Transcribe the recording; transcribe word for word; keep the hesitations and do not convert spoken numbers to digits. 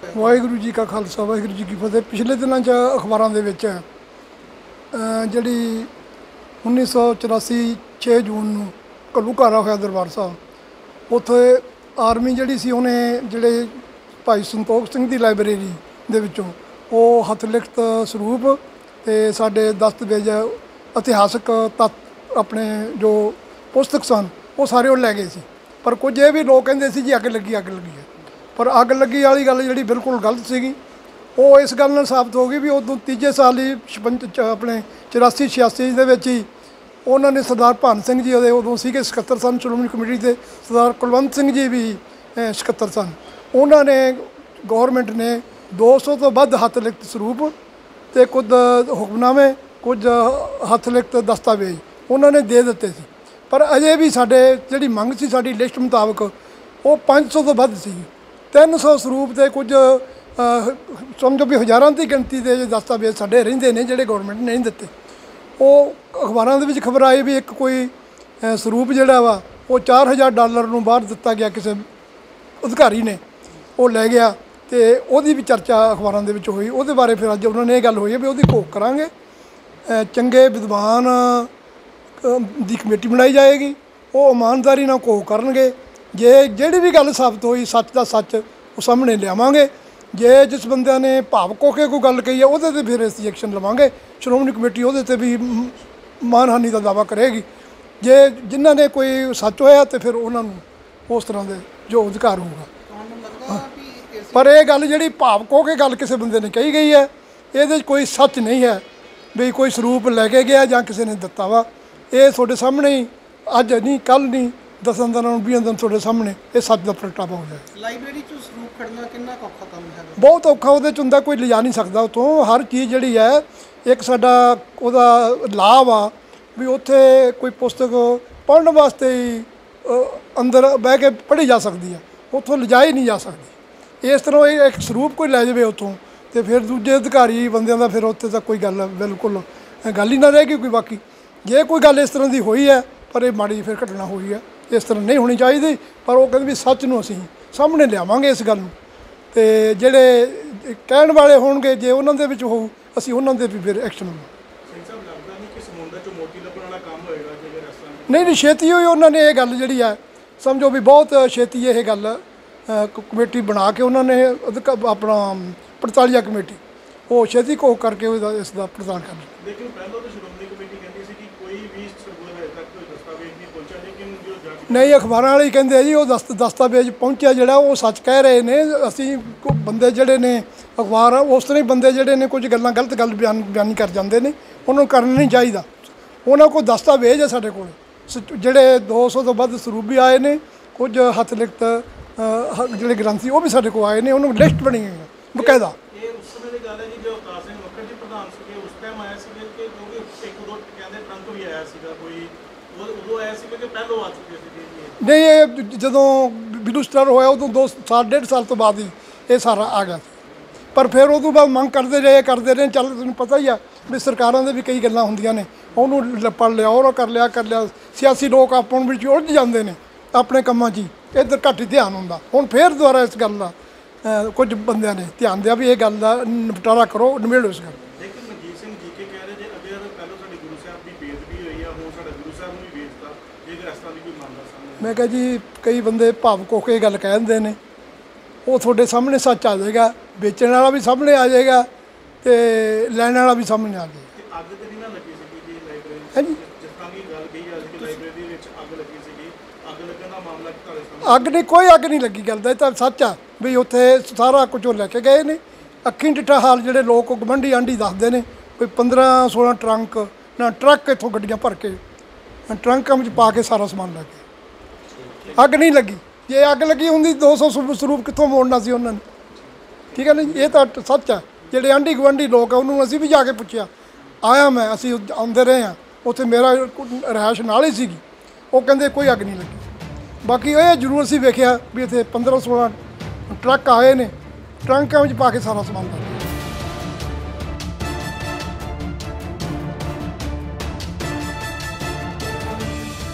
ਵਾਹਿਗੁਰੂ ਜੀ ਕਾ ਖਾਲਸਾ ਵਾਹਿਗੁਰੂ ਜੀ ਕੀ ਫਤਿਹ। ਪਿਛਲੇ ਦਿਨਾਂ 'ਚ ਅਖਬਾਰਾਂ ਦੇ ਵਿੱਚ ਜਿਹੜੀ ਉੱਨੀ ਸੌ ਚੁਰਾਸੀ ਛੇ ਜੂਨ ਨੂੰ ਘੱਲੂਘਾਰਾ ਹੋਇਆ ਦਰਬਾਰ ਸਾਹਿਬ, ਉੱਥੇ ਆਰਮੀ ਜਿਹੜੀ ਸੀ ਉਹਨੇ ਜਿਹੜੇ ਭਾਈ ਸੰਤੋਖ ਸਿੰਘ ਦੀ ਲਾਇਬ੍ਰੇਰੀ ਦੇ ਵਿੱਚੋਂ ਉਹ ਹੱਥ ਲਿਖਤ ਸਰੂਪ ਅਤੇ ਸਾਡੇ ਦਸਤਾਵੇਜ਼ ਇਤਿਹਾਸਕ ਤੱਤ ਆਪਣੇ ਜੋ ਪੁਸਤਕ ਸਨ ਉਹ ਸਾਰੇ ਉਹ ਲੈ ਗਏ ਸੀ। ਪਰ ਕੁਝ ਇਹ ਵੀ ਲੋਕ ਕਹਿੰਦੇ ਸੀ ਜੀ ਅੱਗ ਲੱਗੀ ਅੱਗ ਲੱਗੀ ਹੈ, ਪਰ ਅੱਗ ਲੱਗੀ ਵਾਲੀ ਗੱਲ ਜਿਹੜੀ ਬਿਲਕੁਲ ਗਲਤ ਸੀਗੀ। ਉਹ ਇਸ ਗੱਲ ਨਾਲ ਸਾਬਤ ਹੋ ਗਈ ਵੀ ਉਦੋਂ ਤੀਜੇ ਸਾਲ ਹੀ ਛਪੰਜ ਆਪਣੇ ਚੁਰਾਸੀ ਛਿਆਸੀ ਦੇ ਵਿੱਚ ਹੀ ਉਹਨਾਂ ਨੇ ਸਰਦਾਰ ਭਾਨ ਸਿੰਘ ਜੀ ਉਹਦੇ ਉਦੋਂ ਸੀਗੇ ਸਕੱਤਰ ਸਨ ਸ਼੍ਰੋਮਣੀ ਕਮੇਟੀ ਦੇ, ਸਰਦਾਰ ਕੁਲਵੰਤ ਸਿੰਘ ਜੀ ਵੀ ਸਕੱਤਰ ਸਨ। ਉਹਨਾਂ ਨੇ ਗੌਰਮੈਂਟ ਨੇ ਦੋ ਸੌ ਤੋਂ ਵੱਧ ਹੱਥ ਲਿਖਤ ਸਰੂਪ ਅਤੇ ਕੁਝ ਹੁਕਮਨਾਮੇ ਕੁਝ ਹੱਥ ਲਿਖਤ ਦਸਤਾਵੇਜ਼ ਉਹਨਾਂ ਨੇ ਦੇ ਦਿੱਤੇ ਸੀ। ਪਰ ਅਜੇ ਵੀ ਸਾਡੇ ਜਿਹੜੀ ਮੰਗ ਸੀ ਸਾਡੀ ਲਿਸਟ ਮੁਤਾਬਕ ਉਹ ਪੰਜ ਸੌ ਤੋਂ ਵੱਧ ਸੀ। ਤਿੰਨ ਸੌ ਸਰੂਪ ਅਤੇ ਕੁਝ ਸਮਝੋ ਵੀ ਹਜ਼ਾਰਾਂ ਦੀ ਗਿਣਤੀ ਦੇ ਦਸਤਾਵੇਜ਼ ਸਾਡੇ ਰਹਿੰਦੇ ਨੇ ਜਿਹੜੇ ਗੌਰਮੈਂਟ ਨੇ ਨਹੀਂ ਦਿੱਤੇ। ਉਹ ਅਖਬਾਰਾਂ ਦੇ ਵਿੱਚ ਖਬਰ ਆਈ ਵੀ ਇੱਕ ਕੋਈ ਸਰੂਪ ਜਿਹੜਾ ਵਾ ਉਹ ਚਾਰ ਹਜ਼ਾਰ ਡਾਲਰ ਨੂੰ ਬਾਹਰ ਦਿੱਤਾ ਗਿਆ, ਕਿਸੇ ਅਧਿਕਾਰੀ ਨੇ ਉਹ ਲੈ ਗਿਆ ਅਤੇ ਉਹਦੀ ਵੀ ਚਰਚਾ ਅਖਬਾਰਾਂ ਦੇ ਵਿੱਚ ਹੋਈ। ਉਹਦੇ ਬਾਰੇ ਫਿਰ ਅੱਜ ਉਹਨਾਂ ਨੇ ਇਹ ਗੱਲ ਹੋਈ ਹੈ ਵੀ ਉਹਦੀ ਘੋਖ ਕਰਾਂਗੇ, ਚੰਗੇ ਵਿਦਵਾਨ ਦੀ ਕਮੇਟੀ ਬਣਾਈ ਜਾਏਗੀ, ਉਹ ਇਮਾਨਦਾਰੀ ਨਾਲ ਘੋਖ ਕਰਨਗੇ। ਜੇ ਜਿਹੜੀ ਵੀ ਗੱਲ ਸਾਬਤ ਹੋਈ ਸੱਚ ਦਾ ਸੱਚ ਉਹ ਸਾਹਮਣੇ ਲਿਆਵਾਂਗੇ। ਜੇ ਜਿਸ ਬੰਦਿਆਂ ਨੇ ਭਾਵੁਕ ਹੋ ਕੇ ਕੋਈ ਗੱਲ ਕਹੀ ਹੈ ਉਹਦੇ 'ਤੇ ਫਿਰ ਅਸੀਂ ਐਕਸ਼ਨ ਲਵਾਂਗੇ। ਸ਼੍ਰੋਮਣੀ ਕਮੇਟੀ ਉਹਦੇ 'ਤੇ ਵੀ ਮਾਨਹਾਨੀ ਦਾ ਦਾਅਵਾ ਕਰੇਗੀ। ਜੇ ਜਿਨ੍ਹਾਂ ਨੇ ਕੋਈ ਸੱਚ ਹੋਇਆ ਤਾਂ ਫਿਰ ਉਹਨਾਂ ਨੂੰ ਉਸ ਤਰ੍ਹਾਂ ਦੇ ਜੋ ਅਧਿਕਾਰ ਹੋਊਗਾ। ਪਰ ਇਹ ਗੱਲ ਜਿਹੜੀ ਭਾਵੁਕ ਹੋ ਕੇ ਗੱਲ ਕਿਸੇ ਬੰਦੇ ਨੇ ਕਹੀ ਗਈ ਹੈ, ਇਹਦੇ 'ਚ ਕੋਈ ਸੱਚ ਨਹੀਂ ਹੈ ਵੀ ਕੋਈ ਸਰੂਪ ਲੈ ਕੇ ਗਿਆ ਜਾਂ ਕਿਸੇ ਨੇ ਦਿੱਤਾ ਵਾ। ਇਹ ਤੁਹਾਡੇ ਸਾਹਮਣੇ ਹੀ ਅੱਜ ਨਹੀਂ ਕੱਲ੍ਹ ਨਹੀਂ ਦਸਾਂ ਦਿਨਾਂ ਨੂੰ ਵੀਹਾਂ ਦਿਨ ਤੁਹਾਡੇ ਸਾਹਮਣੇ ਇਹ ਸੱਚ ਦਾ ਪ੍ਰਗਟਾਵਾ ਹੋ ਜਾਏ। ਲਾਇਬ੍ਰੇਰੀ 'ਚ ਸਰੂਪ ਖੜਨਾ ਕਿੰਨਾ ਔਖਾ ਕੰਮ ਹੈ? ਬਹੁਤ ਔਖਾ ਉਹਦੇ 'ਚ ਹੁੰਦਾ, ਕੋਈ ਲਿਜਾ ਨਹੀਂ ਸਕਦਾ ਉੱਥੋਂ। ਹਰ ਚੀਜ਼ ਜਿਹੜੀ ਹੈ ਇੱਕ ਸਾਡਾ ਉਹਦਾ ਲਾਭ ਆ ਵੀ ਉੱਥੇ ਕੋਈ ਪੁਸਤਕ ਪੜ੍ਹਨ ਵਾਸਤੇ ਹੀ ਅੰਦਰ ਬਹਿ ਕੇ ਪੜ੍ਹੀ ਜਾ ਸਕਦੀ ਹੈ, ਉੱਥੋਂ ਲਿਜਾਈ ਨਹੀਂ ਜਾ ਸਕਦੀ। ਇਸ ਤਰ੍ਹਾਂ ਇਹ ਇੱਕ ਸਰੂਪ ਕੋਈ ਲੈ ਜਾਵੇ ਉੱਥੋਂ ਅਤੇ ਫਿਰ ਦੂਜੇ ਅਧਿਕਾਰੀ ਬੰਦਿਆਂ ਦਾ ਫਿਰ ਉੱਥੇ ਤਾਂ ਕੋਈ ਗੱਲ ਬਿਲਕੁਲ ਗੱਲ ਹੀ ਨਾ ਰਹੇਗੀ ਕੋਈ। ਬਾਕੀ ਜੇ ਕੋਈ ਗੱਲ ਇਸ ਤਰ੍ਹਾਂ ਦੀ ਹੋਈ ਹੈ ਪਰ ਇਹ ਮਾੜੀ ਫਿਰ ਘਟਨਾ ਹੋਈ ਹੈ, ਇਸ ਤਰ੍ਹਾਂ ਨਹੀਂ ਹੋਣੀ ਚਾਹੀਦੀ। ਪਰ ਉਹ ਕਹਿੰਦੇ ਵੀ ਸੱਚ ਨੂੰ ਅਸੀਂ ਸਾਹਮਣੇ ਲਿਆਵਾਂਗੇ ਇਸ ਗੱਲ ਨੂੰ, ਅਤੇ ਜਿਹੜੇ ਕਹਿਣ ਵਾਲੇ ਹੋਣਗੇ ਜੇ ਉਹਨਾਂ ਦੇ ਵਿੱਚ ਹੋਊ ਅਸੀਂ ਉਹਨਾਂ ਦੇ ਵੀ ਫਿਰ ਐਕਸ਼ਨ ਲਵਾਂਗੇ। ਨਹੀਂ ਨਹੀਂ ਛੇਤੀ ਹੋਈ ਉਹਨਾਂ ਨੇ ਇਹ ਗੱਲ ਜਿਹੜੀ ਹੈ ਸਮਝੋ ਵੀ ਬਹੁਤ ਛੇਤੀ ਇਹ ਗੱਲ ਕਮੇਟੀ ਬਣਾ ਕੇ ਉਹਨਾਂ ਨੇ ਆਪਣਾ ਪੜਤਾਲੀਆ ਕਮੇਟੀ ਉਹ ਛੇਤੀ ਕੋ ਕਰਕੇ ਉਹਦਾ ਇਸ ਦਾ ਪ੍ਰਦਾਨ ਕਰਨਾ। ਲੇਕਿਨ ਪਹਿਲਾਂ ਤਾਂ ਸ਼੍ਰੋਮਣੀ ਕਮੇਟੀ ਕਹਿੰਦੀ ਸੀ ਕਿ ਕੋਈ ਵੀ ਸਰੂਪ ਹਜੇ ਤੱਕ ਕੋਈ ਦਸਤਾਵੇਜ਼ ਨਹੀਂ ਪਹੁੰਚਿਆ, ਲੇਕਿਨ ਜੋ ਜੱਜ ਨਹੀਂ ਅਖਬਾਰਾਂ ਵਾਲੇ ਕਹਿੰਦੇ ਜੀ ਉਹ ਦਸਤ ਦਸਤਾਵੇਜ਼ ਪਹੁੰਚਿਆ ਜਿਹੜਾ ਉਹ ਸੱਚ ਕਹਿ ਰਹੇ ਨੇ। ਅਸੀਂ ਬੰਦੇ ਜਿਹੜੇ ਨੇ ਅਖਬਾਰ ਉਸ ਤਰ੍ਹਾਂ ਹੀ ਬੰਦੇ ਜਿਹੜੇ ਨੇ ਕੁਝ ਗੱਲਾਂ ਗਲਤ ਗੱਲ ਬਿਆਨ ਬਿਆਨੀ ਕਰ ਜਾਂਦੇ ਨੇ, ਉਹਨਾਂ ਨੂੰ ਕਰਨਾ ਨਹੀਂ ਚਾਹੀਦਾ। ਉਹਨਾਂ ਕੋਲ ਦਸਤਾਵੇਜ਼ ਹੈ ਸਾਡੇ ਕੋਲ ਜਿਹੜੇ ਦੋ ਸੌ ਤੋਂ ਵੱਧ ਸਰੂਪ ਵੀ ਆਏ ਨੇ, ਕੁਝ ਹੱਥ ਲਿਖਤ ਜਿਹੜੇ ਗ੍ਰੰਥੀ ਉਹ ਵੀ ਸਾਡੇ ਕੋਲ ਆਏ ਨੇ, ਉਹਨਾਂ ਨੂੰ ਲਿਸਟ ਬਣੀ ਹੋਈ ਹੈ ਬਕਾਇਦਾ। ਇਹ ਉਸ ਸਮੇਂ ਦੀ ਗੱਲ ਹੈ ਜੀ ਜੋ ਅਵਤਾਰ ਸਿੰਘ ਮੱਕੜ ਜੀ ਪ੍ਰਧਾਨ ਸੀਗੇ ਉਸ ਟਾਈਮ ਆਇਆ ਸੀਗਾ ਕਿ ਕਿਉਂਕਿ ਇੱਕ ਦੋ ਕਹਿੰਦੇ ਟਰੰਕ ਵੀ ਆਇਆ ਸੀਗਾ ਕੋਈ ਉਦੋਂ ਆਇਆ ਸੀਗਾ ਕਿ ਪਹਿਲੋਂ ਆ ਚੁੱਕੇ ਸੀਗੇ? ਨਹੀਂ, ਇਹ ਜਦੋਂ ਬਿਲੂ ਸਟਾਰ ਹੋਇਆ ਉਦੋਂ ਦੋ ਸਾਲ ਡੇਢ ਸਾਲ ਤੋਂ ਬਾਅਦ ਹੀ ਇਹ ਸਾਰਾ ਆ ਗਿਆ। ਪਰ ਫਿਰ ਉਦੋਂ ਬਾਅਦ ਮੰਗ ਕਰਦੇ ਰਹੇ ਕਰਦੇ ਰਹੇ ਚੱਲ ਤੁਹਾਨੂੰ ਪਤਾ ਹੀ ਆ ਵੀ ਸਰਕਾਰਾਂ ਦੇ ਵੀ ਕਈ ਗੱਲਾਂ ਹੁੰਦੀਆਂ ਨੇ, ਉਹਨੂੰ ਪੜ੍ਹ ਲਿਆ ਉਹ ਕਰ ਲਿਆ ਕਰ ਲਿਆ ਸਿਆਸੀ ਲੋਕ ਆਪਣ ਵਿੱਚ ਉਲਝ ਜਾਂਦੇ ਨੇ ਆਪਣੇ ਕੰਮਾਂ 'ਚ ਹੀ, ਇੱਧਰ ਘੱਟ ਹੀ ਧਿਆਨ ਹੁੰਦਾ। ਹੁਣ ਫਿਰ ਦੁਬਾਰਾ ਇਸ ਗੱਲ ਦਾ ਕੁਝ ਬੰਦਿਆਂ ਨੇ ਧਿਆਨ ਦਿਆ ਵੀ ਇਹ ਗੱਲ ਦਾ ਨਿਪਟਾਰਾ ਕਰੋ, ਨਿਬੇੜੋ ਇਸ ਗੱਲ। ਲੇਕਿਨ ਮਨਜੀਤ ਸਿੰਘ ਜੀ ਕੇ ਕਹਿ ਰਹੇ ਜੇ ਅਗਰ ਪਹਿਲਾਂ ਸਾਡੀ ਗੁਰੂ ਸਾਹਿਬ ਦੀ ਬੇਇੱਜ਼ਤੀ ਹੋਈ ਆ, ਹੁਣ ਸਾਡਾ ਗੁਰੂ ਸਾਹਿਬ ਨੂੰ ਵੀ ਵੇਚਤਾ, ਜੇਕਰ ਇਸ ਤਰ੍ਹਾਂ ਦੀ ਕੋਈ ਮਾਮਲਾ ਸਾਹਮਣੇ। ਮੈਂ ਕਿਹਾ ਜੀ ਕਈ ਬੰਦੇ ਭਾਵੁਕ ਹੋ ਕੇ ਗੱਲ ਕਹਿ ਦਿੰਦੇ ਨੇ, ਉਹ ਤੁਹਾਡੇ ਸਾਹਮਣੇ ਸੱਚ ਆ ਜਾਏਗਾ, ਵੇਚਣ ਵਾਲਾ ਵੀ ਸਾਹਮਣੇ ਆ ਜਾਏਗਾ ਅਤੇ ਲੈਣ ਵਾਲਾ ਵੀ ਸਾਹਮਣੇ ਆ ਜਾਏਗਾ। ਅੱਗ ਤੇ ਨਹੀਂ ਨਾ ਲੱਗੀ ਸੀਗੀ ਜੀ ਲਾਇਬ੍ਰੇਰੀ? ਹਾਂਜੀ, ਜਿਸ ਤਰ੍ਹਾਂ ਦੀ ਗੱਲ ਕਹੀ ਜਾ ਰਹੀ ਕਿ ਲਾਇਬ੍ਰੇਰੀ ਵਿੱਚ ਅੱਗ ਲੱਗੀ ਸੀਗੀ, ਅੱਗ ਲੱਗਣ ਦਾ ਮਾਮਲਾ ਤੁਹਾਡੇ ਸਾਹਮਣੇ? ਅੱਗ ਨਹੀਂ, ਕੋਈ ਅੱਗ ਨਹੀਂ ਲੱਗੀ। ਗੱਲ ਦਾ ਇਹ ਤਾਂ ਸੱਚ ਆ ਵੀ ਉੱਥੇ ਸਾਰਾ ਕੁਝ ਉਹ ਲੈ ਕੇ ਗਏ ਨੇ। ਅੱਖੀਂ ਡਿੱਠਾ ਹਾਲ ਜਿਹੜੇ ਲੋਕ ਗਵਾਂਢੀ ਆਂਢੀ ਦੱਸਦੇ ਨੇ ਕੋਈ ਪੰਦਰਾਂ ਸੋਲ੍ਹਾਂ ਟਰੰਕ ਨਾ ਟਰੱਕ ਇੱਥੋਂ ਗੱਡੀਆਂ ਭਰ ਕੇ ਟਰੰਕਾਂ ਵਿੱਚ ਪਾ ਕੇ ਸਾਰਾ ਸਮਾਨ ਲੈ ਗਏ। ਅੱਗ ਨਹੀਂ ਲੱਗੀ। ਜੇ ਅੱਗ ਲੱਗੀ ਹੁੰਦੀ ਦੋ ਸੌ ਸਰੂਪ ਕਿੱਥੋਂ ਮੋੜਨਾ ਸੀ ਉਹਨਾਂ ਨੇ? ਠੀਕ ਹੈ ਨਾ ਜੀ, ਇਹ ਤਾਂ ਸੱਚ ਆ। ਜਿਹੜੇ ਆਂਢੀ ਗੁਆਂਢੀ ਲੋਕ ਆ ਉਹਨੂੰ ਅਸੀਂ ਵੀ ਜਾ ਕੇ ਪੁੱਛਿਆ, ਆਇਆ ਮੈਂ ਅਸੀਂ ਆਉਂਦੇ ਰਹੇ ਹਾਂ, ਉੱਥੇ ਮੇਰਾ ਰਿਹਾਇਸ਼ ਨਾਲ ਹੀ ਸੀਗੀ, ਉਹ ਕਹਿੰਦੇ ਕੋਈ ਅੱਗ ਨਹੀਂ ਲੱਗੀ। ਬਾਕੀ ਇਹ ਜ਼ਰੂਰ ਅਸੀਂ ਵੇਖਿਆ ਵੀ ਇੱਥੇ ਪੰਦਰਾਂ ਸੋਲ੍ਹਾਂ ਟਰੱਕ ਆਏ ਨੇ, ਟਰੰਕਾਂ ਵਿੱਚ ਪਾ ਕੇ ਸਾਰਾ ਸਮਾਨ